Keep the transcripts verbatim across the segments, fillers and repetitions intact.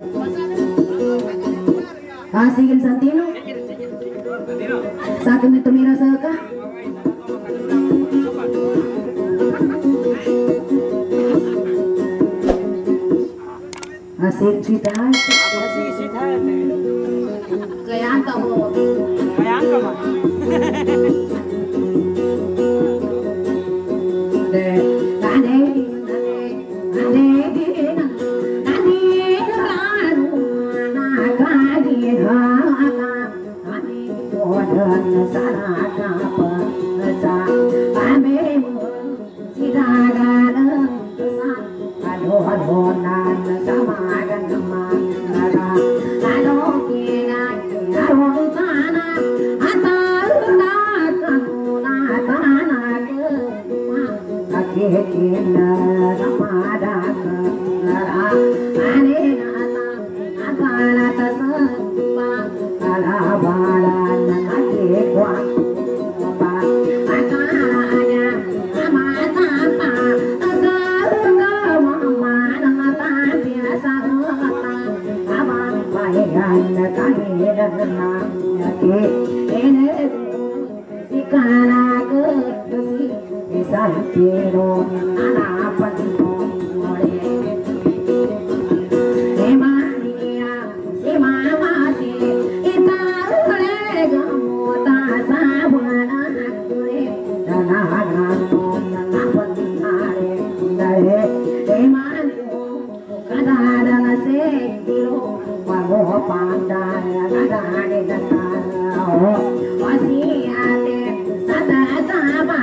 Asigin Santino. Sakin itu mira saka. Asik cita. Asik cita. Kayak angka bo. Kayak angka mah. De, ade, ade, ade, ade, ranu, nakagi haka, ade, bodan saraka peca, ame siragan sa, ado adonan sama ganama, ada, ado kira kira sana, ataruna kanuna tanah Kekina samadaka nara ane nata akala tasamba kala bala nakake kwa ba akala anya amata pa asarga mama nata biasa ngata abang bayan kahira na ke ene sikana ke si Santino nana panore Emania si mama si itare gamota sabana kure nana nano nana panare dare Emania kadara se dilo wago pandaya kadare dana wasiate sadata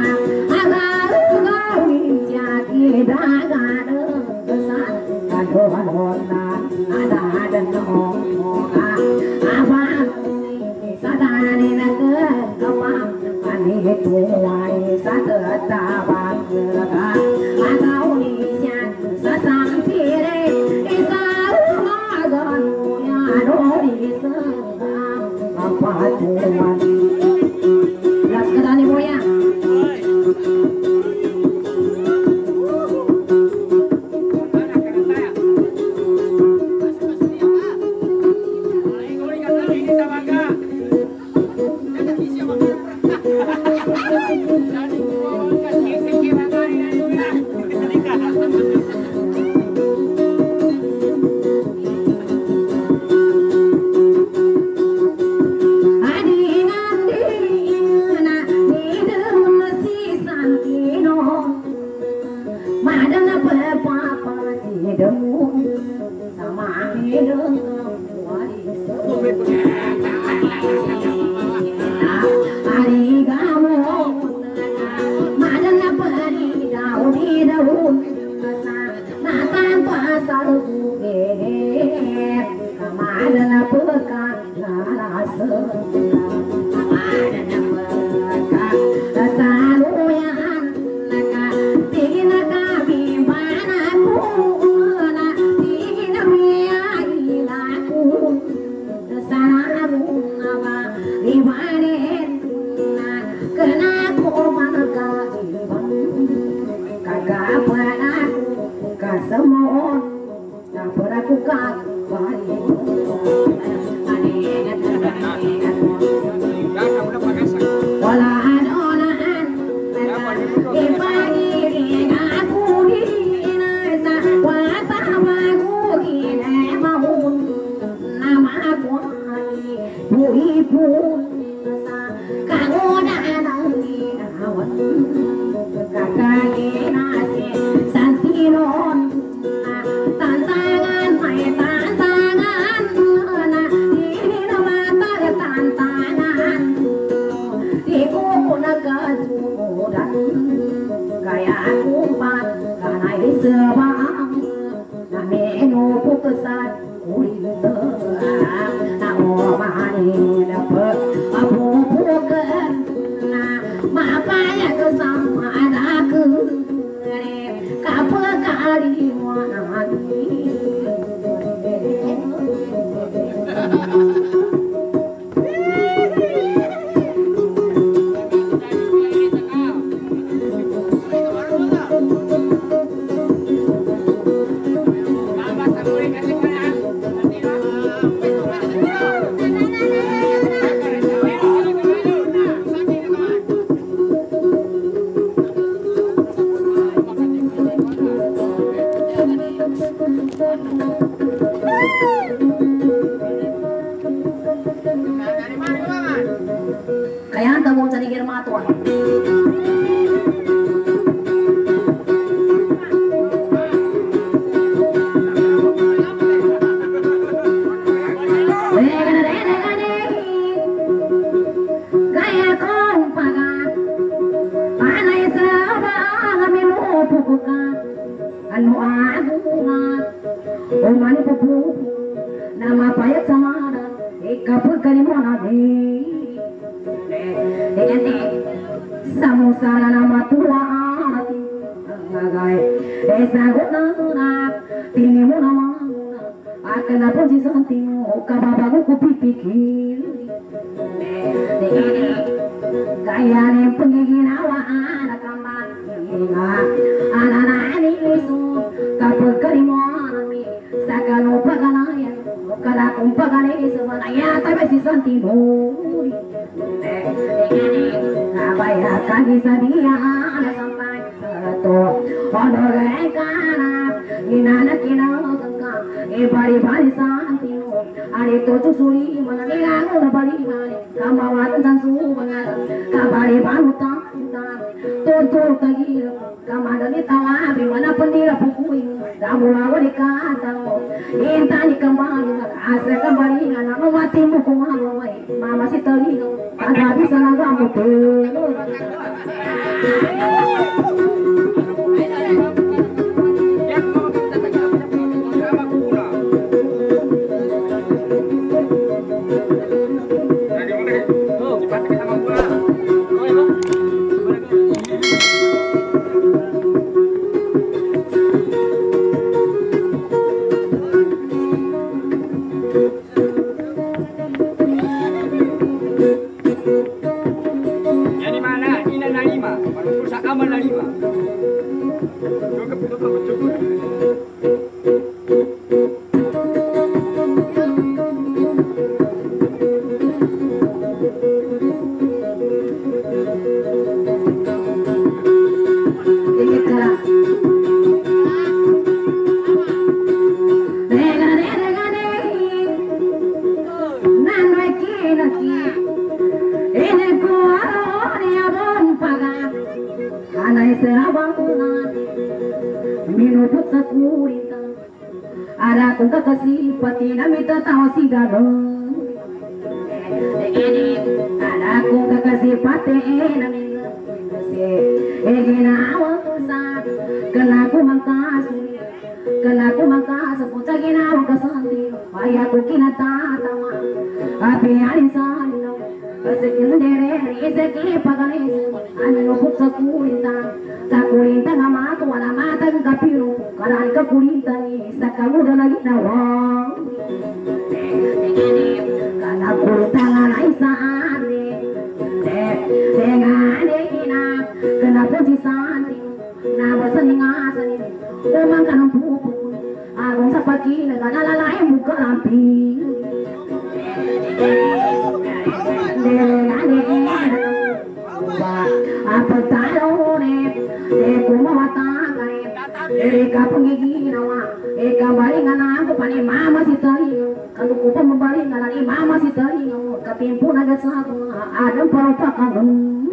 Kaya ang tamo sa ligir mga tuwa. Kaya kong pagat, panay sa mga minupukukat, ano agungat, o manipupupu, na mapayat sa mara, ikapag kalimon natin. Samusana na matulaan Nagay Esagot na tunak Tini mo naman Akan na po si Santing Kababago ko pipikil Kaya rin pagiginawa Nakaman Ananani iso Kapag kalimon Sa kanong paganayan Kalakong paganayan Manaya tayo si Santing Abaya kagi sadia na sampai to odogai kana inana kinaka e bari bari santino are to tusuli manani anu na bari bari kamawat tansu bangal kabari banuta to to tagi kamadani tawa bimana pendira pukui damula wali kata intani kembali asa kembali ana mati muku mawai mama si tali ada bisa nagamu tuh Ada kung kakasih pati na mita tawa si gagong Ada kung kakasih pati na mita E ginawa ko sa Kala ko magkasuli Kala ko magkasapot sa ginawa ka santi Kaya ko kinatatawa Api alin sa alino Kasi kinadere Isa kipagalis Ano ko sa kulinta Sa kulinta nga mato Wala matang kapiro Karaan ka kulinta ni Sa kamuda lagi nawang Kana kulinta nga na isa ane Dengan ina Kenapa si santi Nama seningasan ini Umang kanang pupu Agong sa pagkina Kanalalay muka lamping Dengan ina Apa tayo ne Eko mawatangay Eka pangiginawa Eka balingan ako pa ni mama si tayo Kalau ko pa mabalingan ni mama si tayo Kapimpo na gasa ako Adam pa pa kanon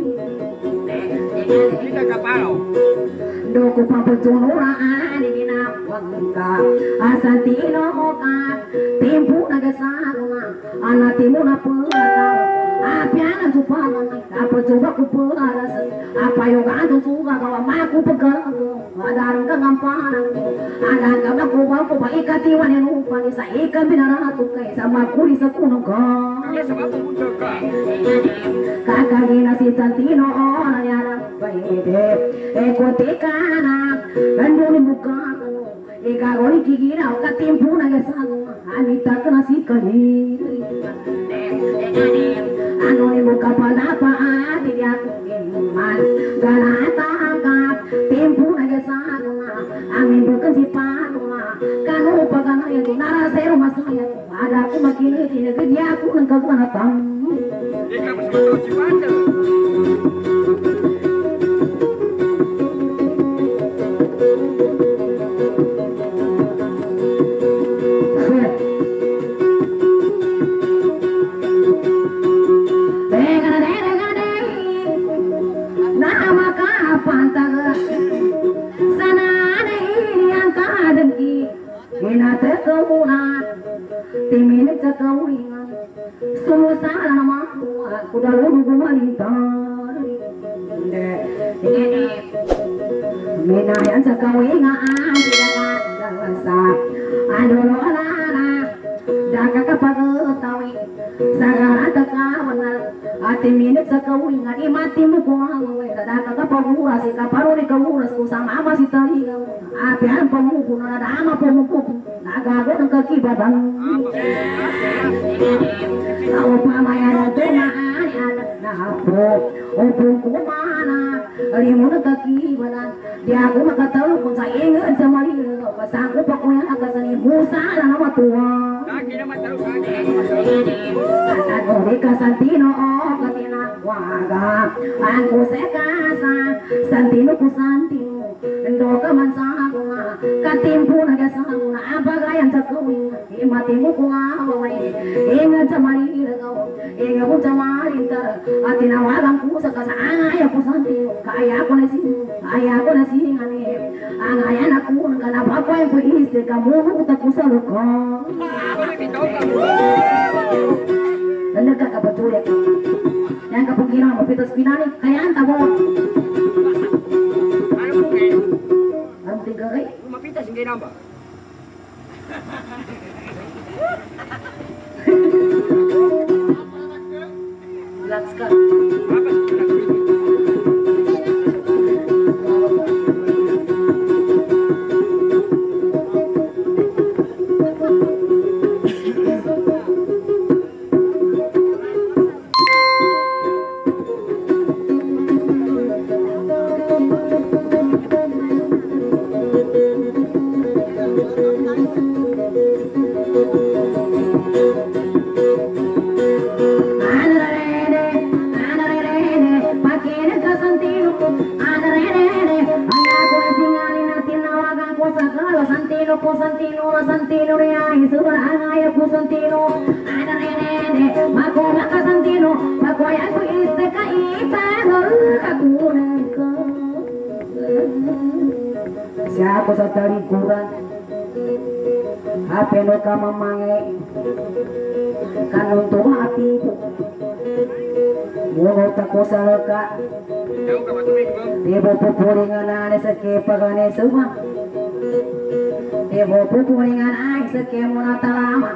Kita kapalo Doko pa pagtunuraan Ginapwag ka Asantino ka Timpo na gasa ako Anati mo na po Apiana supangan apa coba ku pelaras apa yo gantung suka kawa maku pegago adarang ka gampanan ada ka ku ba ku ba ikati wane nupa ni sa ikan binara tu kai sama kuri sa kuno ka kakagina si tantino ona yara paide e ko tekana anduni buka e gagori kigina ka timpu na gasa anita kana si kani anu ni muka panapa ati dia kuman ganata angkat tempu naga sana amin bukan si panua kanu pagana yang nara seru masaya ada aku makin ini kerja aku nang kagana tam Ika bersama Cipanda Timinit sa kawingan sumusala naman kudaludu gumalintar minayan sa kawingan silakan sa adulo alala daga kapag-tawi sa garata kawanal ati minit sa kawingan imati mo kung ang daga kapag-uras ikaparuri ka-uras kung sa mama si taligaw api ang pamupo na nadama pamupo nagago ng kakibabang ako pamayan na dumaan anak na ako upong kumana alimu na kakibalan di ako makatalo kung sa ingan sa malilo kasako pa ko yan akasanin musa na matuwa Naguri ka Santino o katinagwaga ang kusekasa Santino ku Santino endo ka man sa ako nga katimpo na gasa ako na abagayan sa kawin imati mo ko nga away ingat sa malilagaw ingat mo sa malintar at tinawagan ko sa kasaaya ko Santino kaya ko na sino kaya ko na singanip ang ayan ako nagkanabakway ko iste kamuhut ako sa lukong dan nagkakabajulik yang kapag ginawa mapitas pinani kaya ang tabo ang tigari mapitas hindi namba relax ka Santino po Santino Santino riyahi subarangaya po Santino ada rene makola ka Santino makoya ko iste ka ipagol kagunan ko siya ko sa talikuran apelo ka mamangay kanunto hati ko munot ako sa laka ibo pupuringan na sa kipagane suma ibu pupuringan ay sa kemuna talama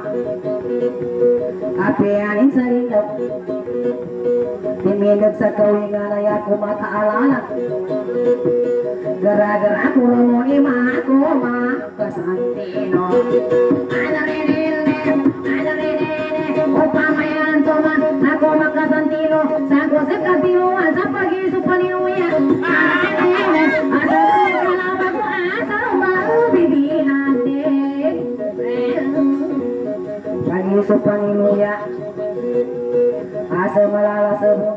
api aning sarindap dimindog sa kawingan ay ako mataalala gara-gara ako ramon ima ako makasantino ada rinene ada rinene upamayan toman ako makasantino sa ko sa katinuan sa pag-iso paninuya ada rinene ada kalabag ko asa mabibi natin pag-iso paninuya asa malalasabon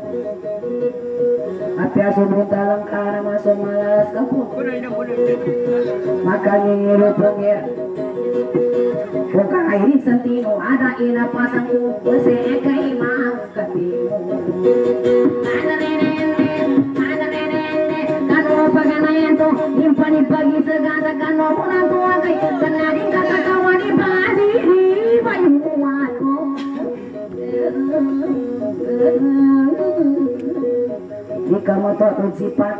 Apya subun dalam kana masuk malas kapu makanya ngirupong ya bukan airi Santino ada ina pasangku beseeka imam katimu ada nenene ada nenene kano paganayan to impani pagi segala kano pulang tua kay kanading kakakawani badiri bayuwako jika moto ujipat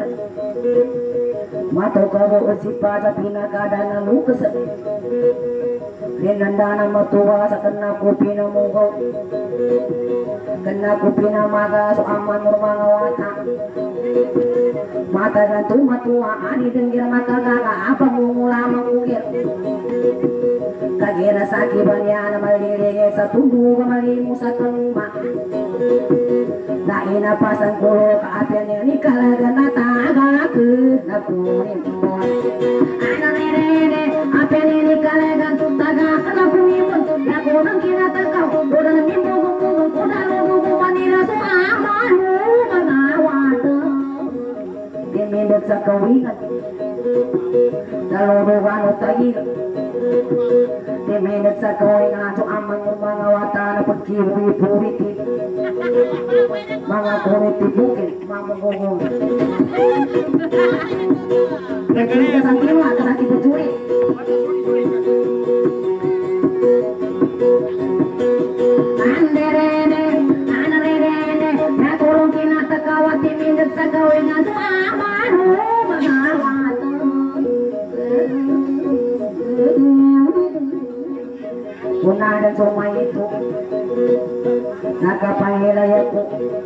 mato karo ujipat pinakadana lukas rinandana matuwa sa kena kopi na mugaw kena kopi na maga so aman mo mga wata mata gantu matuwa ani denggir makagaga apa mumula mangukir kagera sakibanya na malilege sa tundu kamalimu sa kanuma na inapasan ko kaapyan niya ni kalaga na taga ke na kunin mo ana nene apyan ni kalaga taga na kunin mo na kunang kinatakaw ko na mimbo ko ko na lugo ko manila so aman mo manawata dimindot sa kawingan dalulugan o tayo dimindot sa kawingan so aman mo mga wata na pagkiwi-puriti mga kuriti bukit mamugugong kaya ka Santino at kasaki pecuri dan somai itu nakapahilayaku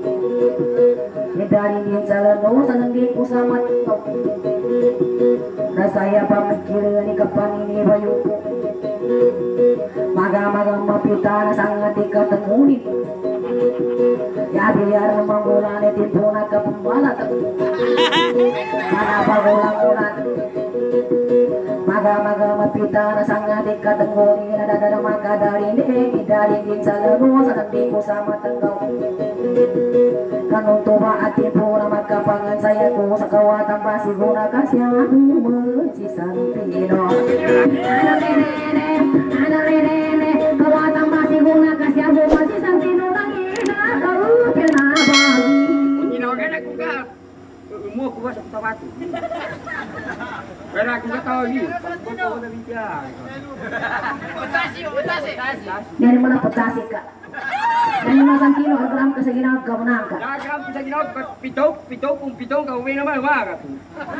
dari din salano sanang di ko sa matok na saya pamikir ni kapan ini bayuko maga-magang mapita na sangat ikatangunin ya biar mangulan itu na kapumbalat mana pagulang-ulan maga-maga mapita na sangat ikatangunin na dadada makadari ni dari din salano sanang di ko sa matanggaw kanong tuba at tipo na magkapangan saya ko sa kawatang pasigura kasi ako si Santino ano rinene ano rinene kawatang pasigura kasi ako si Santino nang inakawapil na bagi Inawagan ako ka. Umuha ko ba sa putawati? Pero ako ka tao yun. Pagpunta ko na bigyan. Putasi, putasi. Dari mo na putasi ka. Dan yung Santino, agram ka sa ginawag ka, munang ka. Nakakam ko sa ginawag, pitaw, pitaw, kung pitaw ka, uwi naman, umaga po.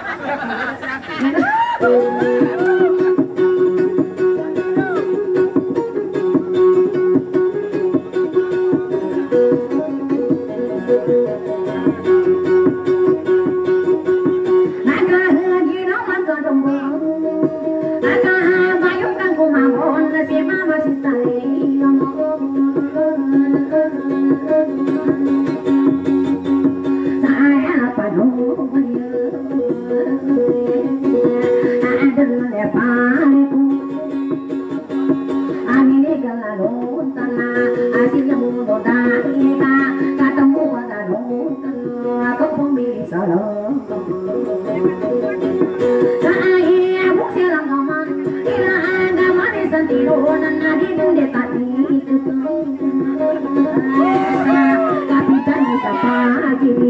Nagaginawan ka dumbo, nagabayong kang kumamon na si Mama si Tayo. Saya panuh adalah pariku amini galarun tanah asilnya mudo dalika ketemu galarun tanah aku pemilih salam saya bukti langaman ila ada manis Santino nana di dunia tadi itu kapitan bisa pagi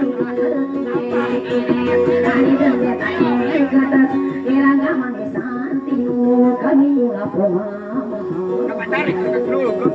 ani dunia tadi kata ila manis Santino kami mula poma Kapatari, kakakululo ko.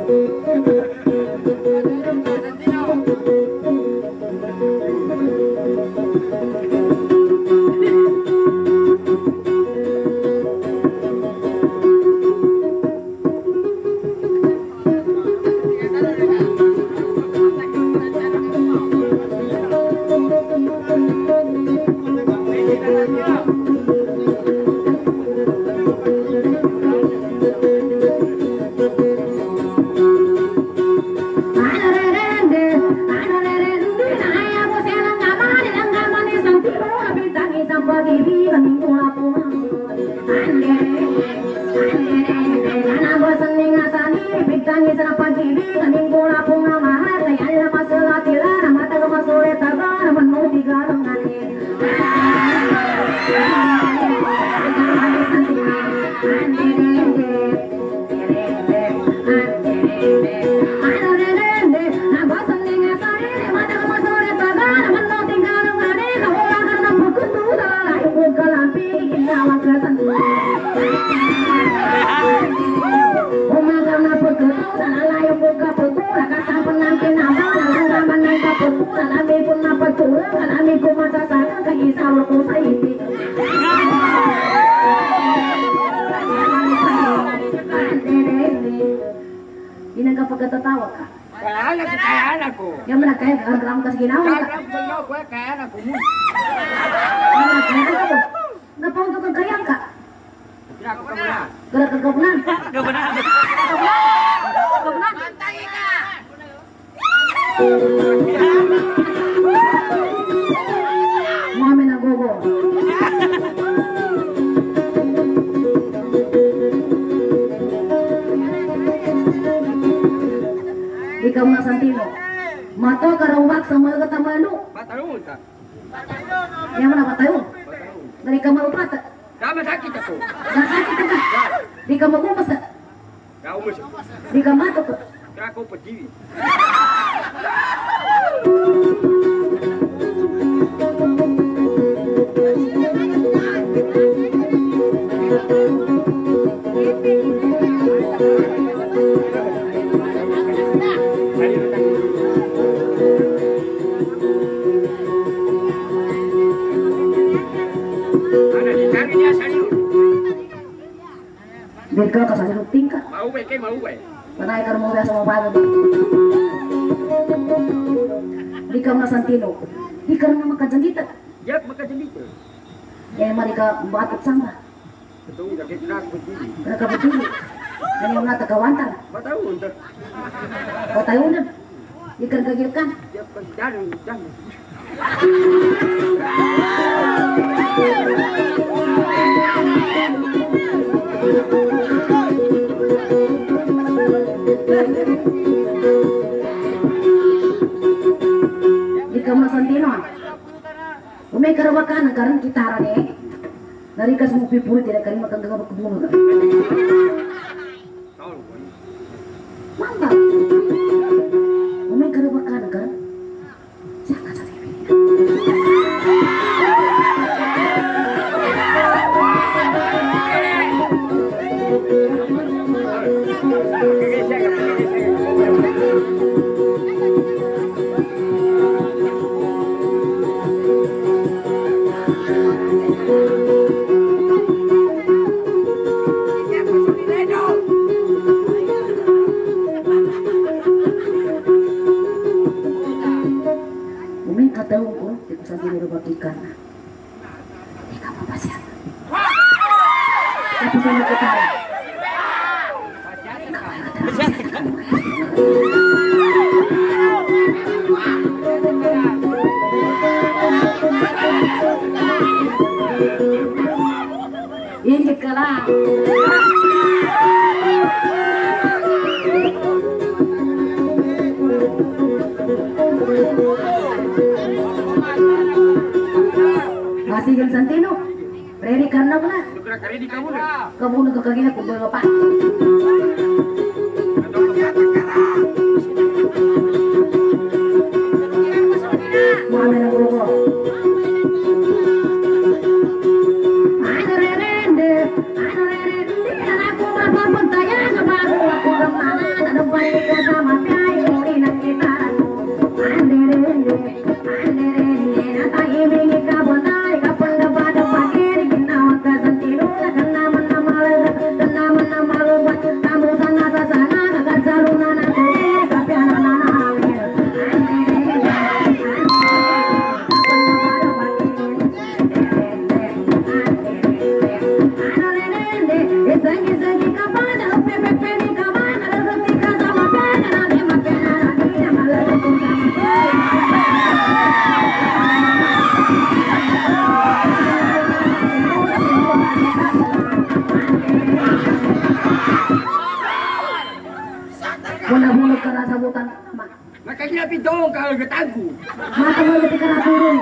Ini nggak pagkatatawa ka? Kaya anak ko, kaya anak ko. Yang mana kaya agram ka sa ginawa ka? Kaya sa iyo ko, kaya anak ko mo. Yang mana kaya ka mo? Napaunto ka kaya ka? Kaya ko ka muna. Gara ka gabnan? Gabnan. Gabnan? Mantangi ka! Mami na gogo. Ikaw na Santino. Mato karawak sa mga katamano. Batalong ta. Yang mana patayo? Dari ka maupat. Kama sakit ako. Nasakit ka. Di ka magumas. Kaya umus. Di ka matok. Kaya ko pagdiwi. Biar kau kasih tingkat. Mauwe kay mauwe. Patay ka mo sa mga bago. Di ka na Santino. Di ka na makadandita. Yak makadandita. Kaya mari ka batot samba. Betul, dak kita berdiri. Mereka berdiri. Dan yang nata kawantan. Batahun dak. Kau tahu dah. Ikan kagilkan. Dia penjara jangan. Di kamar Santino. Umay karawakan ang karang kitara ni. Narikas mo pipul tidak kali makan dengan kebunuh. Mantap. Umay karawakan ang karang. Siapa saja ini? Tahu ko, di ko sabihin rubagikan na. Hindi ka mapasyan. Tapos na nagkatara. Ingit ka lang. Kasihan Santino, ready karena mana? Sudah ready kamu dah. Kamu nak kagina kung bapak. Mana nak ulo? Ano rerende, ano rerende, aku berpapun tanya kebaru aku kemana, ada balik sama piai muri nak kita. Ande rende, ande rende, nata ini kabon. Bunuh-bunuh ke rasa bukan mak. Makanya pidong kalau getagu. Mata mau ketika turun.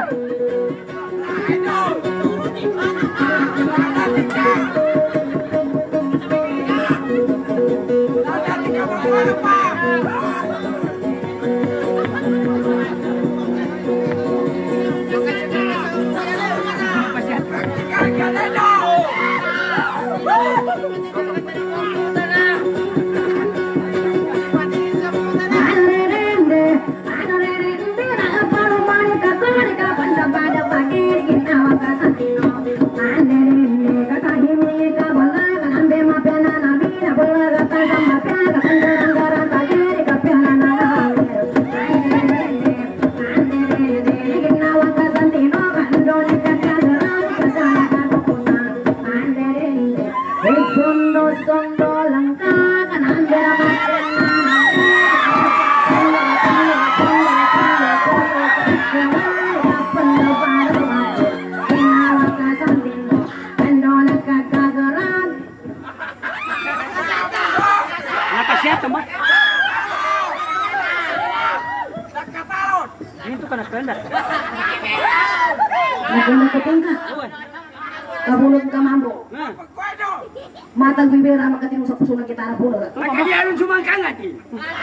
Kabulog ka mambo. Matang bibira makatino sa puso ng kitara puno. Lagi alun sumangkangat eh.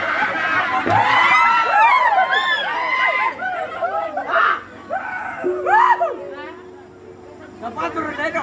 Napatur na ito.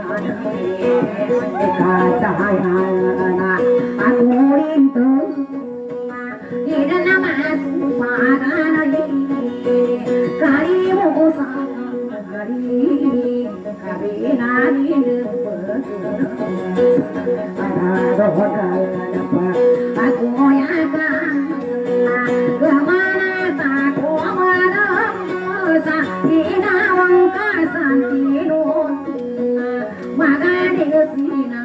katayana aku rindu hidup nama padana karimu sang kari kabina hidup ada roda dapat aku moyakan kemana tak kemana sa inawang kasantino maka desina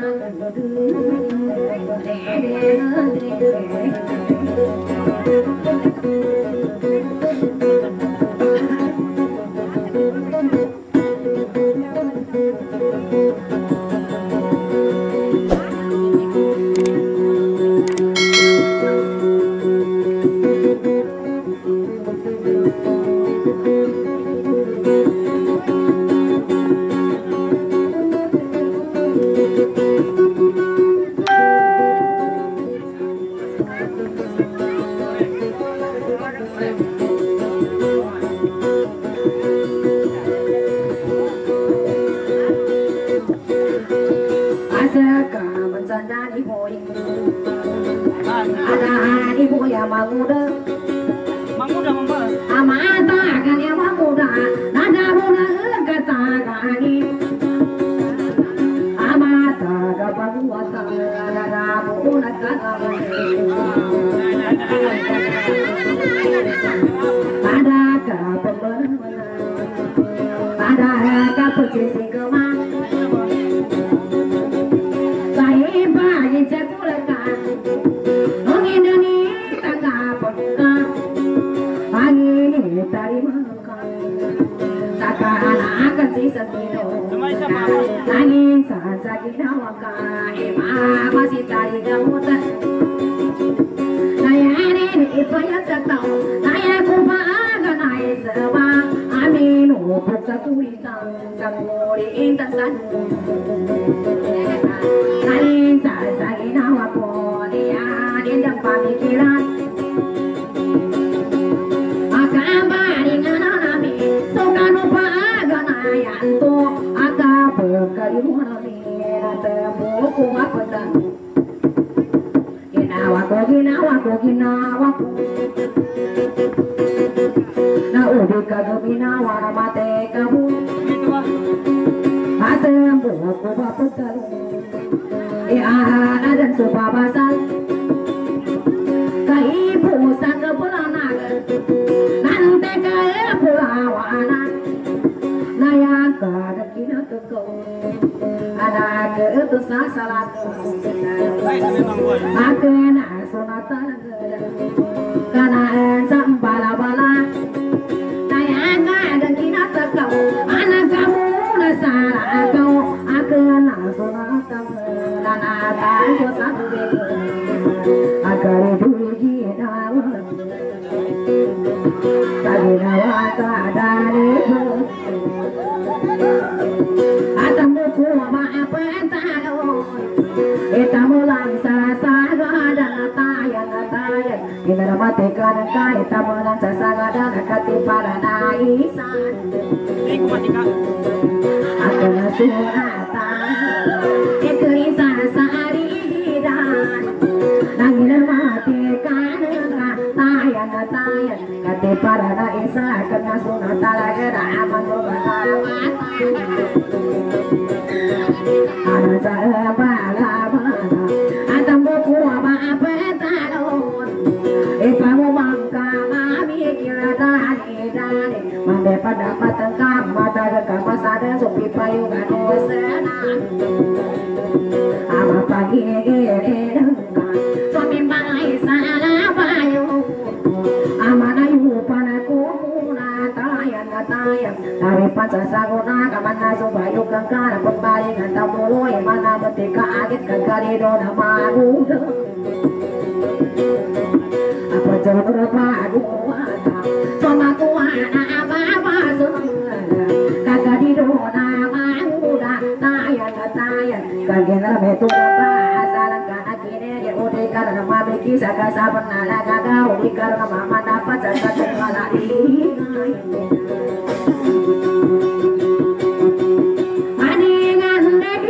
Ani ngan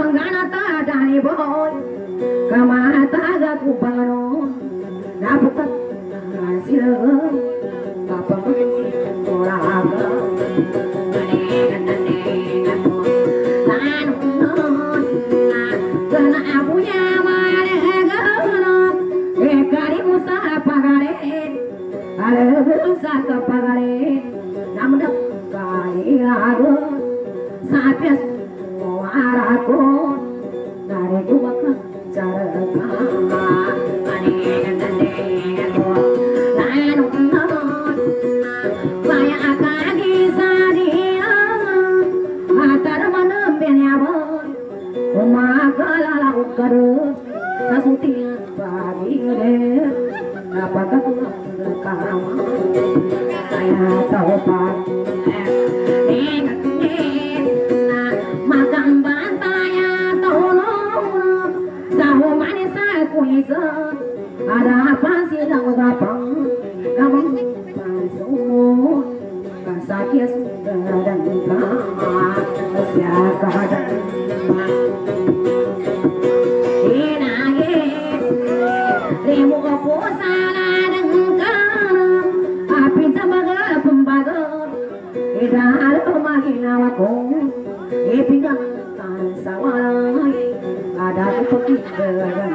panggana ta dani boy kamata ga ku panganon dapat hasil apa orang Saka pagare namda kali lagu sapya suara ko nare ku bakal cara kama ane gandane ko lanu non saya akan disadia atar manam benyawa uma kala lagu karu sasutia pagi re apakah kamu saya tahu pak makan bantaya tolong sahu manis aku isa ada apa sih kamu gapang kamu semua sakit sudah dan lama siapa dan ini rimu kepuasan Idalo mahinawaku ipingang sawalay ada kepikiran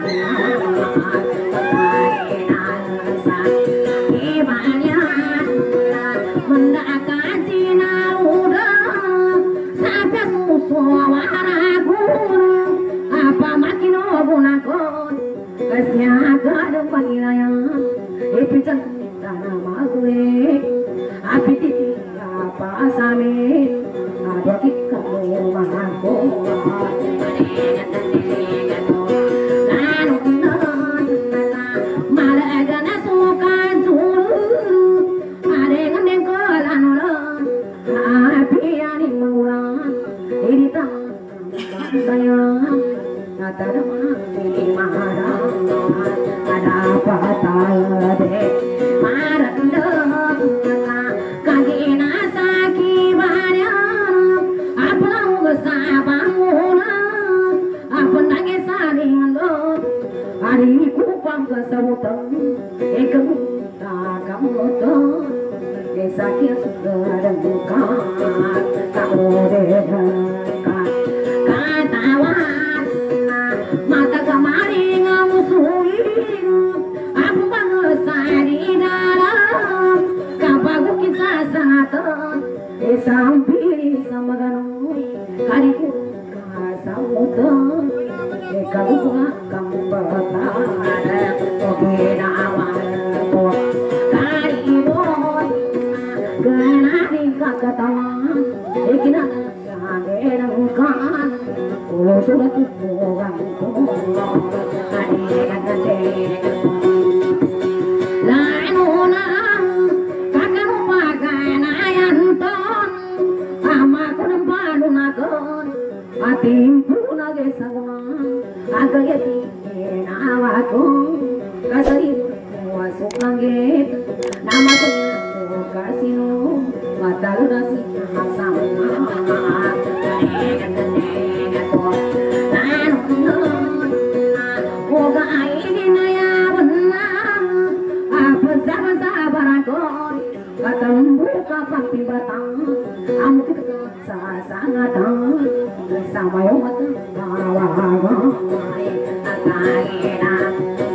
sa ibanya mendakan sinauda sampai suwaraku apa makin ogunakon kasiaga panginayan ipingang tanah gue api titi pasame ada kita rumahku lalu malah agak suka dulu ada yang nengkolan orang api yang mengurang ini tak saya ada mati marah ada apa tadi marah hari kupang kesebutan ekam kamu tuh sakit sudah dan buka kamu dekat katawan mata kemarin ngamusui aku bangsa di dalam kapagu kita satu sampai sama ganoi hariku kasamutan kamu kamu bertahan oke awal karibon kenari kakatawan ikina kan ulo sudah kubuang hari kagate lainuna kakak pakai nayanton ama kunampalu nakon atimpu nage sawan agayati nawaku kasari masuk langit nama tuh kasino mata nasi sama moga ini naya benar apa sabar sabar aku ketemu kapan batang kamu kita sangat sama yang mata